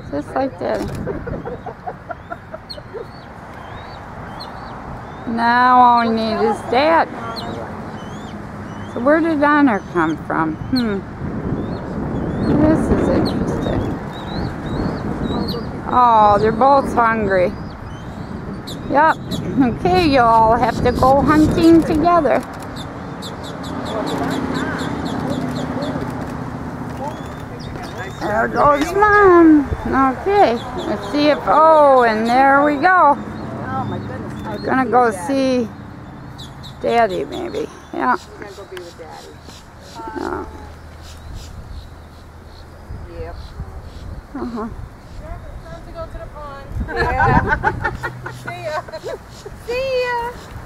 Just like Daddy. Now all we need is Dad. So where did Honor come from? This is interesting. Oh, they're both hungry. Yep. Okay, you all have to go hunting together. There goes Mom. Okay, let's see if, oh, and there we go. Oh my goodness. We're gonna go see Daddy maybe. Yeah. We're gonna go be with Daddy. Yeah. Yep. Uh-huh. Time to go to the pond. Yeah. See ya. See ya.